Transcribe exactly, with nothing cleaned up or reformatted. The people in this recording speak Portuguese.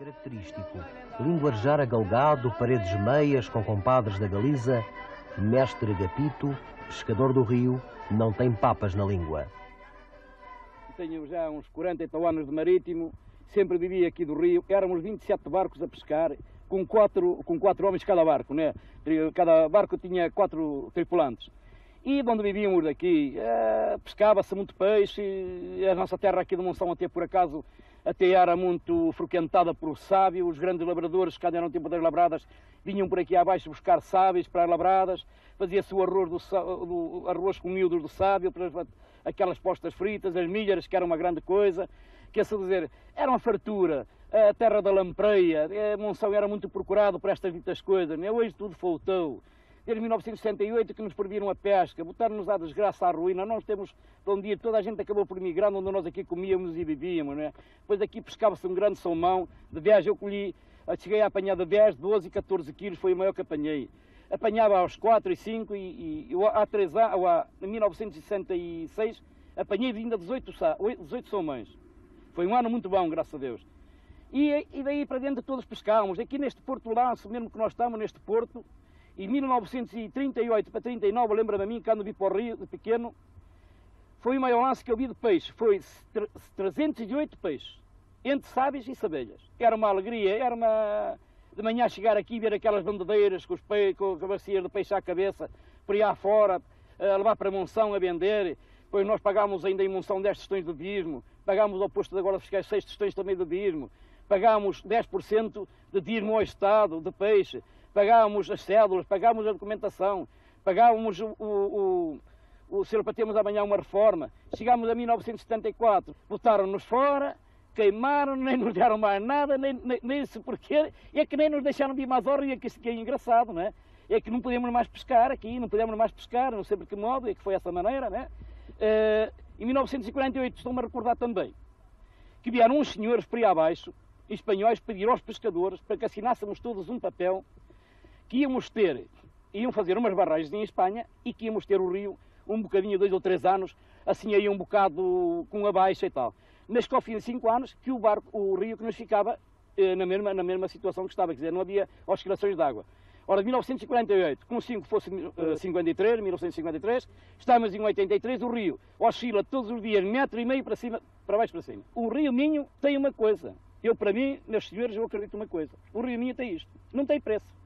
Característico, linguajar agalgado, paredes meias com compadres da Galiza, mestre agapito, pescador do rio, não tem papas na língua. Tenho já uns quarenta e tal anos de marítimo, sempre vivi aqui do rio, éramos vinte e sete barcos a pescar, com quatro, com quatro homens cada barco, né? Cada barco tinha quatro tripulantes. E de onde vivíamos daqui, eh, pescava-se muito peixe, e a nossa terra aqui de Monção até por acaso até era muito frequentada por sábio, os grandes labradores, quando eram tempo das labradas, vinham por aqui abaixo buscar sábios para as labradas, fazia-se o arroz, do, do, arroz com miúdos do sábio, aquelas postas fritas, as milhares, que era uma grande coisa, quer dizer, era uma fartura, a terra da lampreia, a Monção era muito procurado por estas ditas coisas, né? Hoje tudo faltou. Desde mil novecentos e sessenta e oito que nos proibiram a pesca, botaram-nos à desgraça, à ruína, nós temos, de um dia toda a gente acabou por migrar, onde nós aqui comíamos e vivíamos, não é? Depois aqui pescava-se um grande salmão, de viagem eu colhi, cheguei a apanhar de dez, doze e catorze quilos, foi o maior que apanhei. Apanhava aos quatro e cinco e, e há três anos, em mil novecentos e sessenta e seis, apanhei ainda dezoito, dezoito salmões. Foi um ano muito bom, graças a Deus. E, e daí para dentro todos pescávamos, aqui neste Porto Lanço, mesmo que nós estamos neste porto, em mil novecentos e trinta e oito para trinta e nove, lembra-me a mim, quando vi para o Rio, de pequeno, foi o maior lance que eu vi de peixe. Foi trezentos e oito peixes, entre sábios e sabelhas. Era uma alegria, era uma... De manhã chegar aqui e ver aquelas bandadeiras com, os peixes, com a bacia de peixe à cabeça, por aí afora, a levar para Monção a vender. Depois nós pagámos ainda em Monção dez tostões de dízimo, pagámos ao posto de agora fiscais seis tostões também de dízimo, pagámos dez por cento de dízimo ao Estado de peixe, pagávamos as cédulas, pagávamos a documentação, pagávamos o, o, o, o se para termos amanhã uma reforma. Chegámos a mil novecentos e setenta e quatro, botaram-nos fora, queimaram, nem nos deram mais nada, nem, nem, nem isso porquê, e é que nem nos deixaram vir mais ao rio, que isso que é engraçado, não é? É que não podemos mais pescar aqui, não podemos mais pescar, não sei por que modo, é que foi essa maneira, não é? Uh, em mil novecentos e quarenta e oito, estou-me a recordar também, que vieram uns senhores por aí abaixo, espanhóis, pediram aos pescadores para que assinássemos todos um papel que íamos ter, iam fazer umas barragens em Espanha e que íamos ter o rio um bocadinho, dois ou três anos, assim aí um bocado com a baixa e tal. Mas que ao fim de cinco anos, que o barco, o rio que nos ficava eh, na, mesma, na mesma situação que estava, quer dizer, não havia oscilações de água. Ora, de mil novecentos e quarenta e oito, com cinco fosse uh, cinquenta e três, mil novecentos e cinquenta e três, estamos em oitenta e três, o rio oscila todos os dias metro e meio para cima, para baixo para cima. O rio Minho tem uma coisa, eu para mim, meus senhores, eu acredito uma coisa, o rio Minho tem isto, não tem preço.